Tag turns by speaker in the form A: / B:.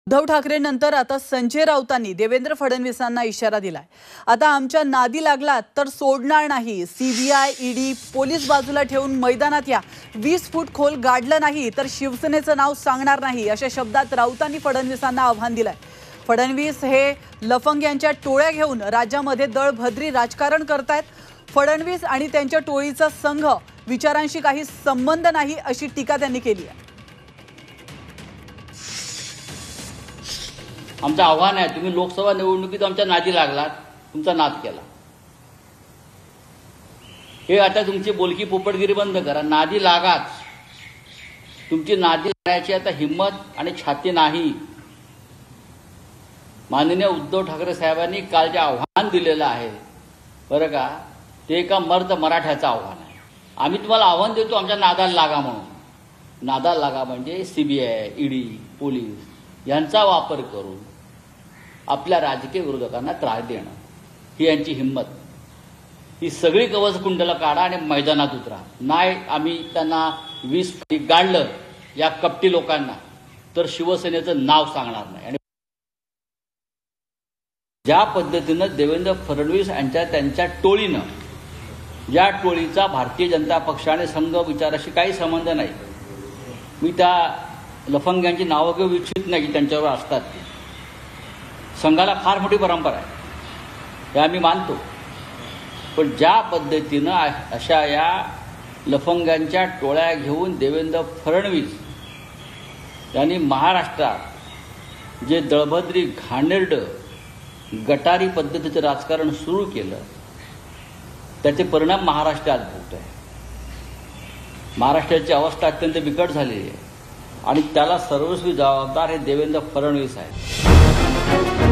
A: उद्धव ठाकरेंनंतर आता संजय राऊतांनी देवेंद्र फडणवीसांना इशारा दिलाय। आता आमच्या नादी लागलात तर सोडणार नाही। सीबीआय, ईडी, पोलीस बाजूला ठेवून मैदानात या। 20 फूट खोल गाडलं नाही तर शिवसेनेचं नाव सांगणार नाही, अशा शब्दात राऊतांनी फडणवीसांना आव्हान दिलंय। फडणवीस हे लफंग्यांच्या टोळ्या घेऊन राज्यामध्ये दळभद्री राजकारण करतायत। फडणवीस आणि त्यांच्या टोळीचा संघ विचारांशी काही संबंध नाही, अशी टीका त्यांनी केली आहे।
B: आमचं आव्हान आहे, तुम्ही लोकसभा निवडणुकीत आमच्या नादी लागलात, तुमचा नाद केला। हे आता तुमची बोलकी पोपटगिरी बंद करा, नादी लागाच। तुमची नादी लागण्याची आता हिम्मत आणि छाती नाही। माननीय उद्धव ठाकरे साहेबांनी काल जे आव्हान दिलेलं आहे बरं का, ते एका मर्द मराठ्याचं आव्हान आहे। आम्ही तुम्हाला आव्हान देतो, आमच्या नादाला लागा म्हणून। नादाला लागा म्हणजे सीबीआय, ईडी, पोलीस यांचा वापर करून आपल्या राजकीय विरोधकांना त्रास देणं, ही यांची हिम्मत। ही सगळी कवचकुंडलं काढा आणि मैदानात उतरा। नाही आम्ही त्यांना 20 फूट गाडलं या कपटी लोकांना तर शिवसेनेचं नाव सांगणार नाही। आणि ज्या पद्धतीनं देवेंद्र फडणवीस यांच्या त्यांच्या टोळीनं, या टोळीचा भारतीय जनता पक्ष आणि संघ विचाराशी काही संबंध नाही। मी त्या लफंग्यांची नावं घेऊ इच्छित नाही, त्यांच्यावर असतात। संघाला फार मोठी परंपरा आहे, हे आम्ही मानतो। पण ज्या पद्धतीनं अशा या लफंग्यांच्या टोळ्या घेऊन देवेंद्र फडणवीस यांनी महाराष्ट्रात जे दळभद्री, घाणेरडं, गटारी पद्धतीचं राजकारण सुरू केलं, त्याचे परिणाम महाराष्ट्रात भोगत आहे। महाराष्ट्राची अवस्था अत्यंत बिकट झालेली आहे आणि त्याला सर्वस्वी जबाबदार हे देवेंद्र फडणवीस आहेत।